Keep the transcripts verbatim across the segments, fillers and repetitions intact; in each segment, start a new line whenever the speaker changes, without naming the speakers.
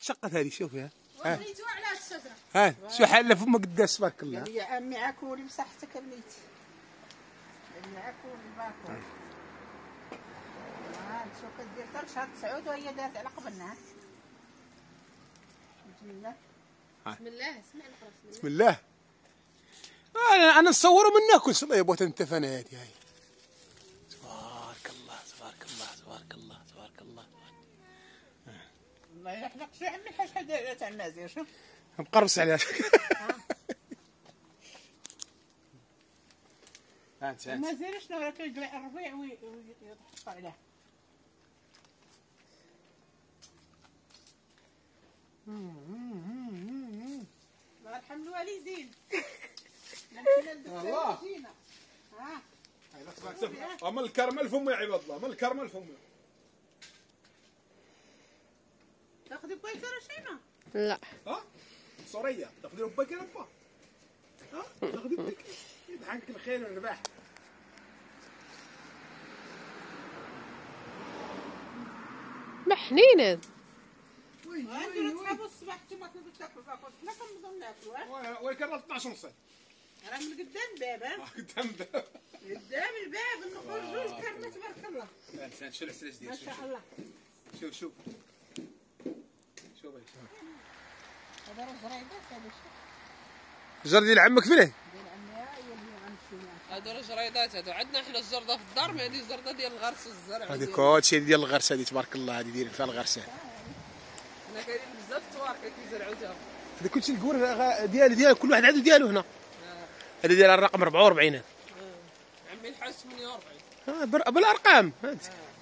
شقت هذه شوفيها.
ها وليتوا على هاد الشجره.
ها شو حاله فمك قداش تبارك الله.
قال لي يا عمي عكولي بصحتك وليت. اللي عكولي باكل. ها شو كدير حتى شهر تسعود وهي دارت على قبلنا. بسم الله.
بسم الله اسمع نقرا
بسم الله. انا انا نصوره من ناكل الله يبغى تنتفن هذه هاي. تبارك الله تبارك الله تبارك الله تبارك الله.
الله يحرق شو عمي الحاج حدا تاع المازير شو؟
مقرص عليها. هانت هانت.
المازير شنو راه كيقلع الربيع ويضحك عليه. الله يرحم الوالدين.
والله.
ها.
من الكرمل فمي يا عباد الله، من الكرمل فمي.
تاخذي بكيكه شيمه؟
لا.
ها؟ سوريا، تاخذي بكيكه با. ها؟ تاخذي بكيكه. يضحك الخير والرباح.
محنينه.
عندنا اصحاب الصباح انتما كنتو تاكلوا باكل حنا كنبغيو ناكلوا.
وي كان اثناش ونص.
راه من قدام الباب ها.
قدام الباب.
قدام الباب نخرجوا الكرمه تبارك الله.
هانت شوف العسلاش ديال.
ما شاء الله.
شوف شوف. شوف
هذا راه زريبات هذا شوف.
الجر ديال عمك فين؟
ديال عمي هي اللي غنمشيو معاه.
هادو راه جريدات هادو عندنا حنا الجرده في الدار ما هذه الجرده ديال الغرس والزرع.
هذه كلشي ديال الغرس هذه تبارك الله هذه دايرين فيها الغرس.
حنا كاينين بزاف التوارك كيزرعوا تاهم.
هذا كلشي الكور ديال ديال كل واحد عنده ديالو هنا. هذا ديال الرقم أربعة وأربعين.
عمي الحاج ثمانية وأربعين.
اه بالارقام. هانت.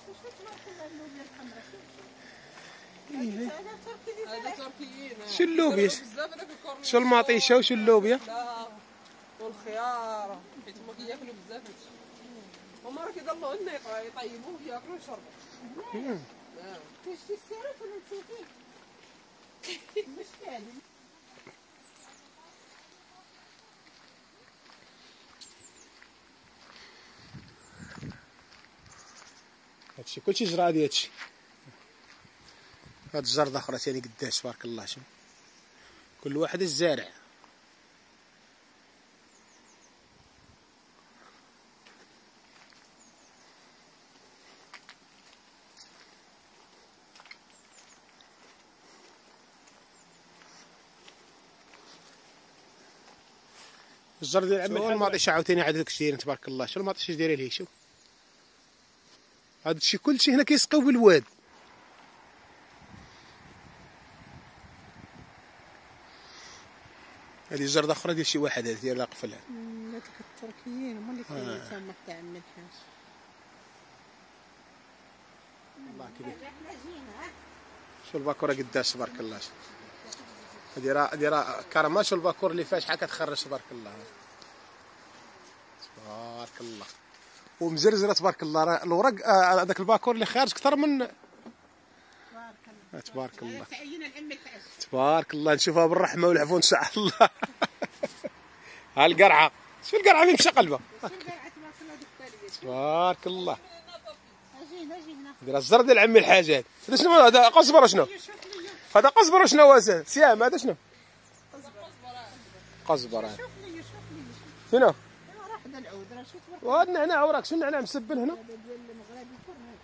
هذا تركيين.
شو اللوبيا؟
بزاف هذاك الكورن.
شو المطيشه وشو اللوبيا؟
لا والخيار حيت هما كياكلوا بزاف هادشي. هما راه كيضلوا لنا يطيبوه وياكلوا ويشربوا.
واش شتي السيرات ولا نسيتيه؟ باش كاين.
هادشي كلشي جرى هادي هادشي. هاد الجرده اخرى ثاني قداش تبارك الله شوف. كل واحد الزارع. الجر ديال عمي الماطيشه عاوتاني عاد داك الشيء تبارك الله. شو الماطيشه اش دايره ليه شوف. هذا الشيء كلشي هنا كيسقيو بالواد. هذه الجرده اخرى ديال شي واحد هذه ديال قفل.
هذوك التركيين هما اللي كاينين تما حتى عمي الحاج.
الله كبير.
حنا جينا.
شو الباكوره قداش تبارك الله. هذه راه هذه راه كرمه. شو الباكور اللي فيها شحال كتخرج تبارك الله. تبارك الله. ومزرزره تبارك الله. راه الورق هذاك الباكور اللي خارج اكثر من.
تبارك الله.
تبارك الله.
تعينا لعمي الحاج.
تبارك الله نشوفها بالرحمه والعفو ان شاء الله. ها القرعه. شو القرعه اللي مشى قلبها.
شو القرعه تبارك الله ديك الثانيه.
تبارك الله.
اجينا اجينا.
دير الزر ديال عمي الحاجات. هذا شنو هذا قزبره شنو؟ هذا قزبره شنو هو سيام هذا شنو؟ قزبره.
شوف لي شوف لي.
فينو؟
راه حدا العود راه شوف.
وهذا النعناع وراك شو النعناع مسبل هنا؟
هذا ديال المغربي كورن.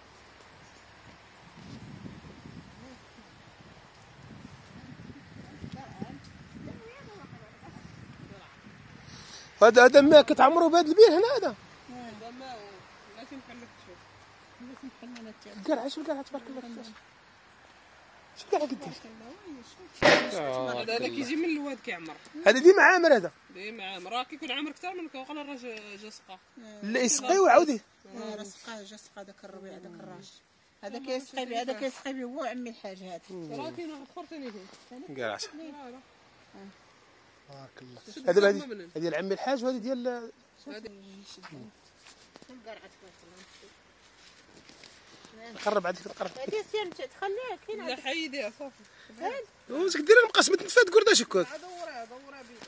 هذا هذا ما كتعمروا بهذا البير هنا هذا.
هذا ما لازم نخليك تشوف.
لازم نخلينا نتعب.
القرعه شو القرعه تبارك الله. شو القرعه قداش؟
هذا هذا كيجي من الواد كيعمر.
هذا ديما عامر هذا.
ديما عامر راه كيكون عامر اكثر من كوقل راه جا سقا.
لا يسقي ويعاود.
راه سقاه جا سقا داك الربيع داك الراش. هذا كيسقي به هذا كيسقي به هو عمي الحاج هذا.
راه كاين واحد اخر ثاني فيه.
قرعه. تبارك الله. هذا هذه هذه ديال عمي الحاج وهذه ديال.
هذه
القرعه تبارك الله.
قرب عندك تقرب.
هذه سير تخليها كاين.
لا حيديها صافي.
واش كدير مقسمه نفات قرداش هكاك.
دورها دورها بيدك.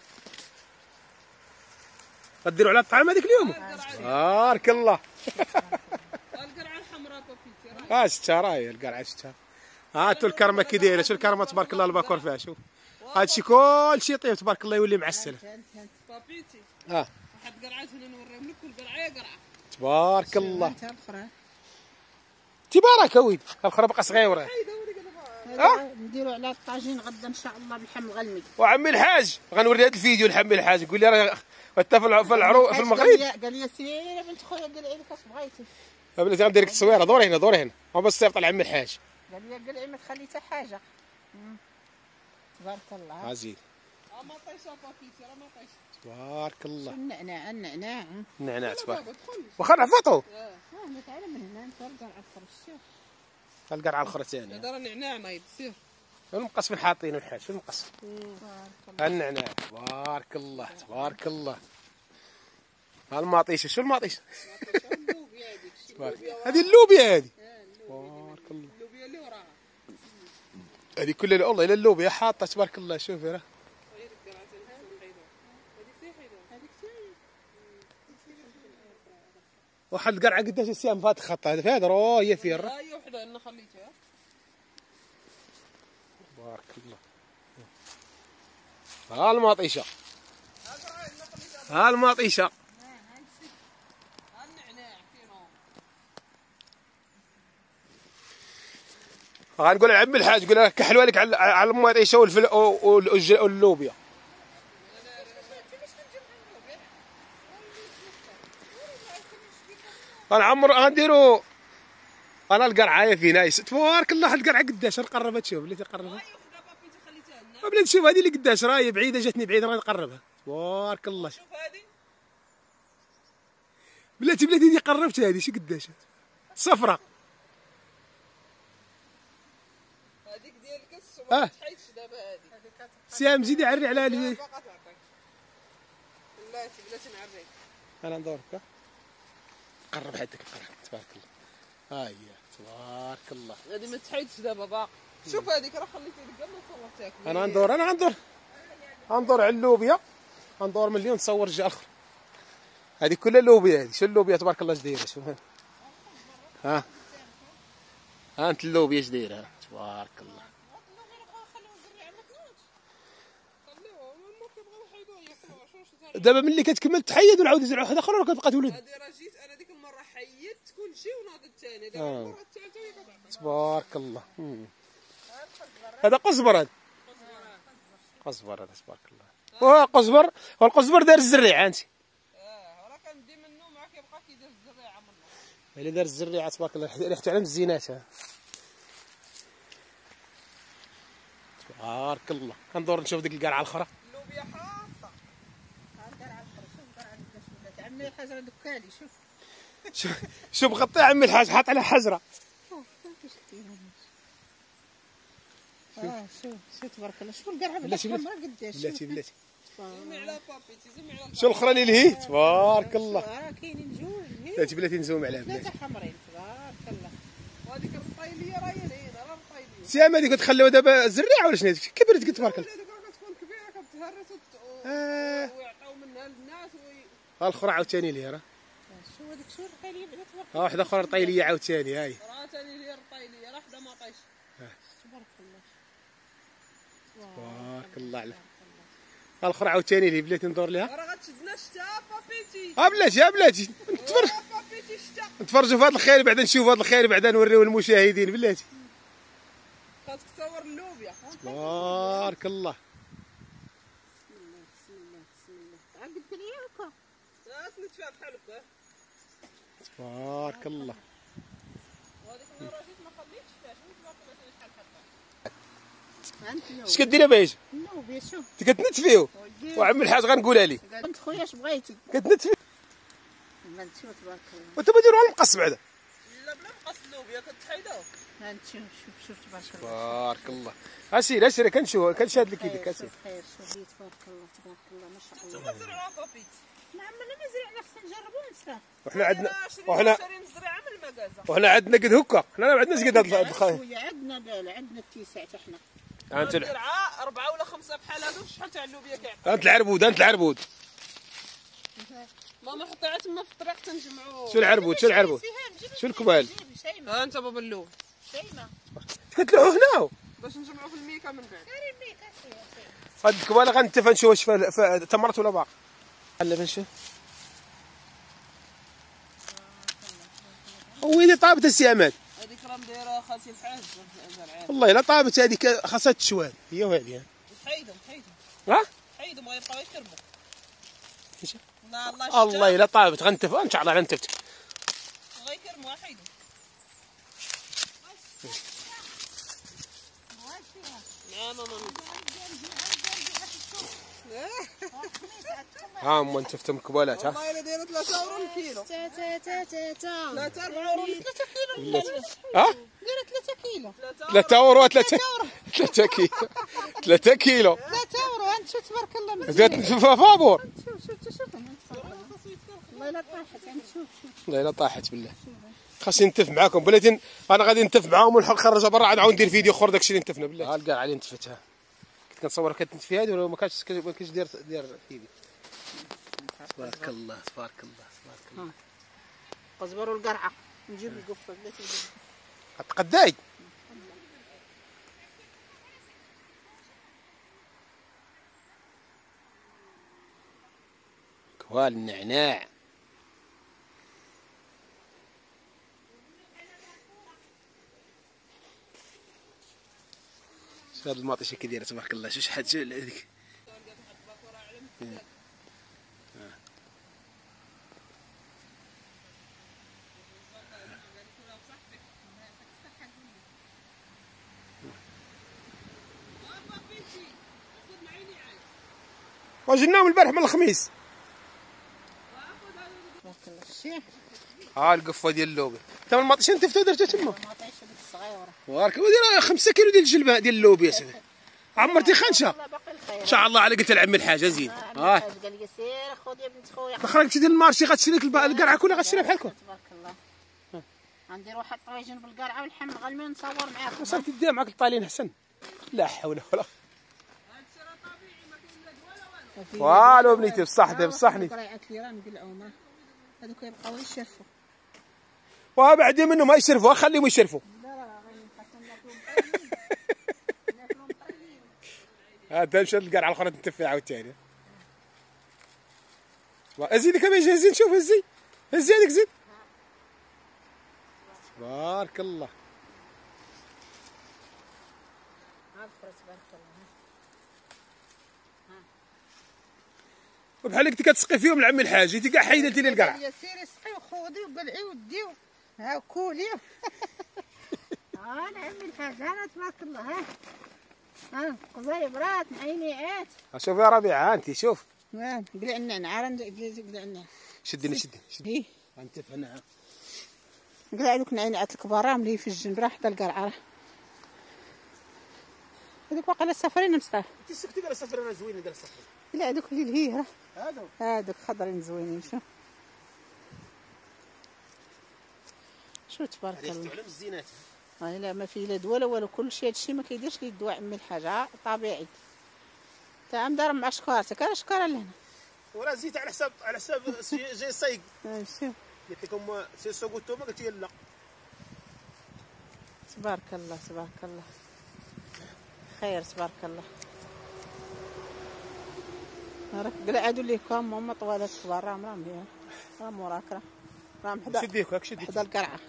غديروا على الطعام هذيك اليوم. بارك الله.
القرعه الحمراء بابيتي
اه شتها راهي القرعه شتها. ها انتو الكرمه كي دايره، شو الكرمه تبارك الله الباكور فيها، شوف هادشي كلشي يطيب تبارك الله يولي معسل.
بابيتي
اه
واحد قرعات هنا نوريهم لك، كل قرعه قرعه
تبارك الله
انت الاخرى
تبارك ويلي. الاخرى باقا صغيره.
حيده ولي قلبها.
هذا نديرو على الطاجين غدا ان شاء الله بالحم غلمي.
وعمي الحاج غنوري هذا الفيديو لحمي الحاج، يقول لي راه انت في الع- في العرو في المغرب.
قال لي سير بنت خويا قلعي لك اش بغيتي.
بلاتي غندير لك التصويره، دوري هنا دوري هنا، هو بس صيفط لعمي الحاج.
قال لي قلعي ما تخلي حتى حاجه. تبارك الله.
عزيز
اه ما طيشه بابيتي راه ما طيشه.
تبارك الله.
النعناع النعناع.
النعناع تبارك.
بابا دخل.
واخا نعفطو
اه ما تعال من هنا انت رجع على الفرش شوف.
القرعه الاخرى ثاني.
هذا راه نعناع نايض سير.
شنو المقص من حاطينه الحاج، شنو المقص؟
تبارك الله.
النعناع تبارك الله تبارك الله. ها الماطيشه، شو الماطيشه؟
اللوبيا هذيك شي
تبارك.
اللوبيا
هذه اللوبيا هذه.
اللوبيا
تبارك الله.
اللوبيا اللي وراها.
هذه كلها والله الى اللوبيا حاطه تبارك الله. شوفي راه
غير القرعات هذيك سي حيدو. هذيك سي حيدو.
واحد القرعه قداش السيام فات خط هذا في هذا راه هي فيه الرا.
ها هي وحده انا خليتها.
تبارك الله. ها الماطيشه، ها الماطيشه.
ها النعناع فينهم.
غنقول لعمي الحاج، قول له كحلوا عليك على على الماطيشه والفل واللوبيا. غنعمر غنديرو انا القرعه في نايس تبارك الله. واحد القرعه قداش نقربها تشوف بلاتي قربها.
هاي وحده بابيتي خليتها لنا.
بلاتي شوف هذه اللي قداش راهي بعيده، جاتني بعيده غنقربها تبارك الله.
شوف هذه.
بلاتي بلاتي دي قربت هذه شي قداش صفرة.
هذيك ديال الكاس
اه.
وما تحيدش دابا هذه.
سيام زيدي عري على
لا
هذه.
باقا تعطيك. بلاتي بلاتي نعريك.
انا ندورك قرب حدك القرعه تبارك الله. ها هي تبارك الله.
هذه ما تحيدش دابا باقا. شوف هذيك راه خليتي لك قبل صورتك.
انا ندور انا غندور غندور على اللوبيا، غندور مليون نصور الجهه الاخرى. هذه كلها اللوبيا. هذه شو اللوبيا تبارك الله اش دايره. شوف ها ها انت اللوبيا اش دايره تبارك الله.
خليوها ما كيبغيو يحيدوها ياكلوها. شوف شو
دابا ملي كتكمل تحيد ونعاود نزرع واحده اخرى راه كتبقى تولد.
هذه راه جيت انا ديك المره حيدت كل شيء وناضت الثاني. دابا
آه.
المره الثالثه هي كتعطي.
تبارك الله. مم. هذا قزبر. هذا قزبر هذا تبارك الله. وها قزبر، والقزبر دار الزريعه انت.
اه راه كندي منه ما كيبقى كيدير الزريعه منه.
اللي دار الزريعه تبارك الله ريحته على الزينات. ها تبارك الله. كندور نشوف ديك القرعه الاخرى.
اللوبيا حاطه.
هاكر على الفرش شوف قرعه قداش ولات. عمي الحاجه دكالي شوف.
شوف شوف غطي عمي الحاج حاط على حجره.
اه شوف شوف تبارك الله. شوف القرعه
بلاتي
بالحمراء قداش.
بلاتي بلاتي.
زمي على بابيتي زمي على
شو الاخرى اللي لهي تبارك الله.
راه كاينين جوج.
بلاتي بلاتي نزوم عليها
ثلاثه
بلاتي.
حمرين تبارك الله.
وهذيك الرطيليه راهي لهينا راه الرطيليه.
سيام هذيك كتخليوها دابا زريعه ولا شنو هذيك كبرت قد تبارك الله.
هذيك راه كتكون كبيره كتهرس وت-
آه.
ويعطيو منها للناس وي...
ها الاخرى عاوتاني ليها راه.
شو هذيك شو الخيليه بعدا تبارك
ها واحده اخرى طيليه عاوتاني هاي.
راه ثاني هي الرطيليه راه حدا ما طايش.
تبارك الله.
تبارك الله عليك. ها الاخرى عاوتاني لي بلاتي ندور ليها.
راه غتشدنا الشتا بابيتي.
ها بلاتي ها بلاتي نتفرج
اه بابيتي الشتا.
نتفرجوا في هذا الخير بعدا نشوفوا هذا الخير بعدا نوريو المشاهدين بلاتي.
خاصك تصور اللوبيا.
تبارك الله.
بسم الله بسم الله بسم الله. عقد لي هكا.
لا تنتفع بحال هكا.
تبارك الله.
وهذيك المره جيت ما خليتش فيها شنو تبارك الله شحال حبه.
انت
اش كديري بايش؟
اللوبيا شوف.
انت كتنتفيو وعم الحاج غنقولها لي
بنت خويا اش بغيتي.
كتنتفي
بنت شوف تبارك الله.
وانت بديروا على المقص بعدا.
لا بلا مقص اللوبيا كتحيدوه.
بنت شوف شوف شوف تبارك الله.
تبارك الله. اسير اسير كنشوف كنشاهد لك يدك اسير.
خير شوف هي تبارك الله تبارك الله ما شاء الله.
انتما زرعوها بابيتي.
نعم انا ما زرعنا خصنا نجربوا ونساه.
وحنا عندنا
وحنا
وحنا
شارين الزريعه من المكازه.
وحنا عندنا قد هكا. حنا ما عندناش قد هاد الخير.
خويا عندنا لا لا عندنا التيسع حتى حنا.
انت
زرعه اربعه ولا خمسه بحال هذوك شحال تاع اللوبيا كيعطي.
انت العربود انت العربود.
ماما حطيها تما في الطريق تنجمعوه.
شو العربود شو العربود شو الكمال.
ها انت بابا اللوب.
شيماء
كتلوحوا هنا
باش نجمعوا في الميكا من بعد.
هاد الكبالة غنتفا نشوف واش تمرت ولا باقي. هلا بنشوف. ويلي طابت السي امال.
هذيك راه مدايره خالتي الحاج زرعان.
والله الا طابت هذيك خاصها تشوال هي وهذه.
حيدهم حيدهم.
ها؟
حيدهم ما يبقاو يشربوا.
ماشي.
لا الله
الله الا طابت غنتفا ان شاء الله غنتفت.
غيكرموا حيدهم. لا ماما
ها ام انتفتم الكبالات ها.
والله الا دايره ثلاثة اورو الكيلو.
تا تا تا تا تا
ثلاثة أربعة اورو ثلاثة كيلو.
ها؟
دايره ثلاثة كيلو.
ثلاثة اورو ثلاثة ثلاثة كيلو ثلاثة كيلو.
ثلاثة اورو انت شوف تبارك الله.
زاد في فابور.
شوف شوف شوف والله الا طاحت انت شوف شوف.
والله الا طاحت بالله. خاصني نتف معاكم بلاتي انا غادي نتف معاهم ونخرجها برا عاد نعاود ندير فيديو اخر داكشي اللي نتفنا بالله. ها الكاع علي نتفتها. كنت كنصور كنت في هذه ولا ما كانش ما كنتش داير داير فيديو. تبارك الله تبارك الله تبارك الله.
قزبر والقرعه نجيب القفه بلاتي
غتقداي. كوال النعناع. شوف هاد الماطيشه كي دايره تبارك الله شو شحال هذيك. وجناهم البارح من الخميس. ها القفه ديال اللوبيا تما الماطيشه نتفتو درتو تما.
المطيشه ديك الصغيره.
وراك ودير خمسة كيلو ديال الجلبه ديال اللوبيا سيدي. عمرتي خنشه. ان شاء الله على قلت لعمي الحاج زين. اه
قال لي سير خذ يا بنت خويا.
خرجتي ديال المارشي غتشري لك القرعه كلها غتشريها بحالكم.
تبارك الله. غندير واحد الطواجن بالقرعه والحم غالمين نصور معاكم.
وصلتي دير معاك الطالين حسن. لا حول ولا والو بنيتي بصح بصح نيتي.
قريعه ليران بالعومه هذوك يبقاو يشرفوا.
وها بعدين منهم ما يشرفوا خليهم يشرفوا.
لا لا
هذا مشى القرعه الاخرى تنتفع عاوتاني. ازيدك كمان جاهزين شوف هزي هزي هذيك زيد. تبارك الله.
تبارك الله.
وبحال هكا كتسقي فيهم لعمي الحاج انت كاع حيدتي لي القرعه.
يا سيري سقي وخوضي وبلعي ودي ها كولي. ها لعمي الحاج انا تبارك الله. ها ها قزيبرات معينيات.
شوف يا ربيعه انت شوف.
ها قلع النعناع راه قلع النعناع.
شدني شدني شدني. انت هنا
قلع هذوك النعناعات الكبار راهم اللي في الجنب راه حدا القرعه راه. هذوك واقيلا السفرين مصطفى.
انت سكتي داير السفر انا زوينه داير السفر.
لا هذوك اللي لهيه راه.
هذوك
هذوك خضرين زوينين شوف. شو تبارك الله.
هذه تعلم الزينات.
هاي لا ما فيه لا دواء لا والو كلشي هادشي ما كيديرش ليه الدواء عمي الحاجه طبيعي. تا مدار مع شكارتك انا شكاره لهنا.
وراه زيت على حساب على حساب جاي صيق.
شوف
قلت لكم سي سوغوتو ما قلت لي لا.
تبارك الله تبارك الله. خير تبارك الله. راك قلع هادو اللي كام هما طوالات كبار راهم راهم هي راهم وراك راه راهم حدا
شديك هاك شديك
حدا القرعه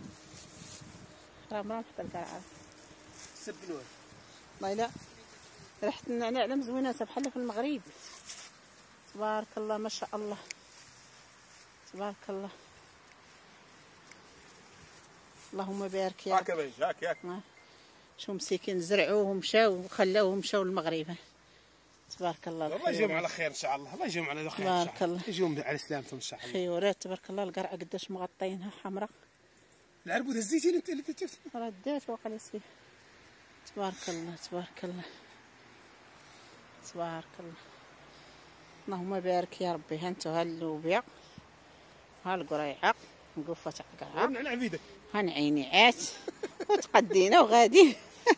راهم راهم حدا القرعه.
سبنوه
والله لا ريحه النعناع لا مزوينه بحال في المغرب. تبارك الله ما شاء الله تبارك الله. اللهم بارك يا
هاك باين هاك ياك.
شو مسكين زرعوه ومشاو وخلاوه ومشاو للمغرب. تبارك الله.
الله يجيهم على خير ان شاء الله. الله يجيهم على خير ان شاء الله. يجيهم على سلامتهم ان شاء الله.
خيورات تبارك الله. القرعه قداش مغطينها حمراء.
العربود هزيتي انت اللي تفتي.
راه دات واقيلا سي. تبارك الله تبارك الله تبارك الله. اللهم بارك يا ربي. ها انتو ها اللوبيا ها القريعه نقفه تاع القرعه
نعناع في يدك.
ها نعينيعات وتقدينا وغادي.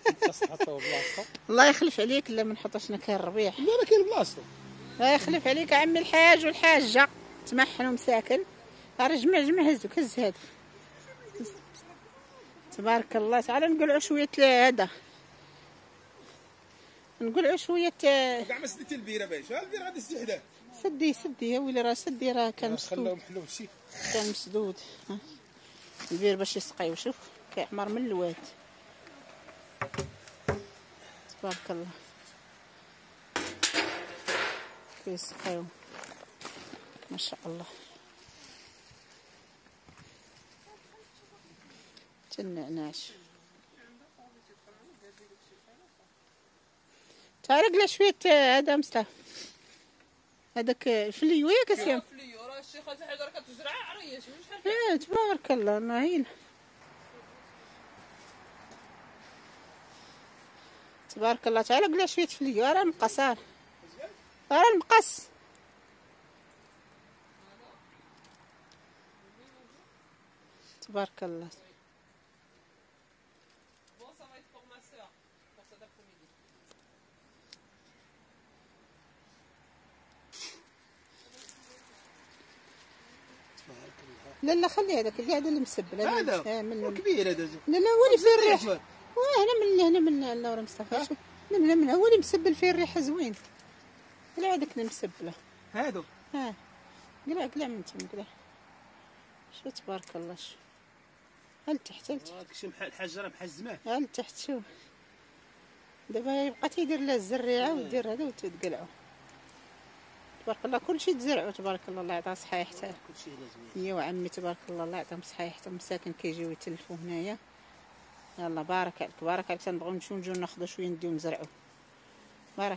الله يخلف عليك الا ما نحطوش نكاين الربيع.
لا لا كاين بلاصتو.
الله يخلف عليك عمي الحاج والحاجه تمحن ومساكن. راه جمع جمع هزوك هز هذا تبارك الله. تعالى نقلعوا شويه هذا، نقلعوا شويه.
كاع ما سديتي البيره باش ها البيره غادي تسدي حداه.
سدي سدي يا ويلي راه سدي، راه كان مسدود.
خلوهم حلو شي
كان مسدود. ها. البير باش يسقيو، شوف كيعمر من الواد. تبارك الله كيسقيو ما شاء الله. النعناش تعال قلع شويه هذا مصطفى، هذاك الفليو ياك اسيام.
الفليو راه الشيخه تاع حدا كتزرع عريه شحال.
اه تبارك الله نايل. تبارك الله. تعال قلع شويه فليو. راه مقص، راه المقص. تبارك الله. لا لا خلي هذاك اللي هذا اللي مسبل
هذا
آه من
كبير هذا.
لا لا هو اللي فيه الريح. واه هنا من هنا من الله مصطفى. من هنا من هو اللي مسبل فيه الريحه زوين. قلع هذاك اللي مسبله
هادو.
ها قلع قلع من تم قلع. شو تبارك الله. شو هل تحت هل تحت
داكشي بحال الحجره بحال الزمان.
هل تحت. شوف دابا يبقى تيدير له الزريعه ويدير هذا وتتقلعوا. تبارك الله كلشي تزرعوا. تبارك الله الله يعطيه صحه حتى
كلشي لازم.
يا وعمي تبارك الله الله يعطيهم صحه حتى المساكن كيجيو يتلفوا هنايا. يلا بارك عليك بارك عليك. تنبغيو نمشيو نجيو ناخذوا شويه نديو نزرعوا. بارك.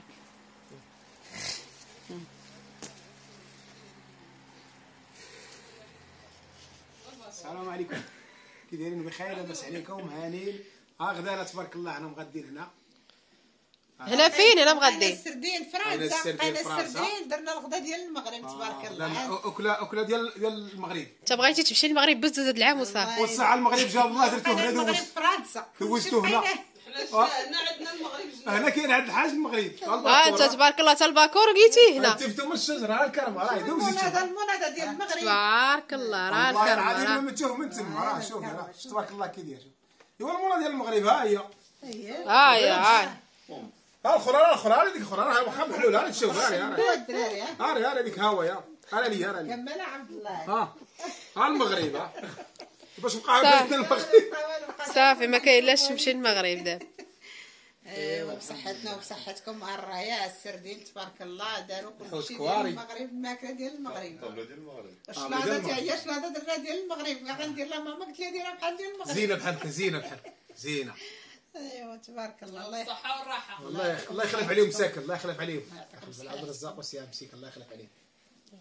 السلام عليكم، كي دايرين؟ بخير لاباس عليكم؟ هانيين. ها غدانا تبارك الله انا مغدين هنا.
هنا فين هنا مغدين؟
السردين فرنسا. قايله السردين درنا الغدا ديال المغرب. تبارك الله.
اكله اكله ديال ديال المغرب.
انت بغيتي تمشي للمغرب بزز هاد العام وصافي.
والساعه المغرب جاب الله درتو هنا.
المغرب
دوزت
فرنسا
دوزتو هنا.
هنا عندنا المغرب.
هنا كاين عند الحاج المغرب.
ها انت تبارك الله حتى الباكور لقيتيه هنا.
تفتو من الشجره. ها الكرمه راه دوزت.
هذا المناضه ديال المغرب.
تبارك الله راه الكرمه
راه
راه.
من تشوف من تما. راه شوف راه تبارك الله كي داير. ايوا المولى ديال المغرب. ها هي
ها هي ها
ها الاخرى. راه الاخرى هذيك الاخرى راه واخا محلوله. راه تشوف. ها
هو الدراري. ها
ها ها هذيك هاويه. ها لي ها لي.
كمل عبد الله.
ها ها المغرب. ها باش نبقى بيتنا المغرب.
صافي ما كاين لاش تمشي للمغرب دابا.
ايوا بصحتنا وبصحتكم. مع الرايه السردين تبارك الله داروا كلشي ديال
كواري.
المغرب. الماكله ديال المغرب.
طابله ديال المغرب.
الشلاضه تا هي شلاضه درنا ديال المغرب. غندير لها ماما قلت لها ديرها بحال ديال المغرب.
زينه بحالك. زينه بحالك. زينه.
ايوا تبارك الله. الله يحفظك.
الصحه والراحه.
الله الله يخلف عليهم مساكن. الله يخلف عليهم. عبد الرزاق وسيام مسيك. الله يخلف عليهم.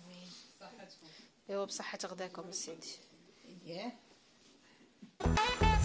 ايوا بصحه غداكم السيدي.
اييه.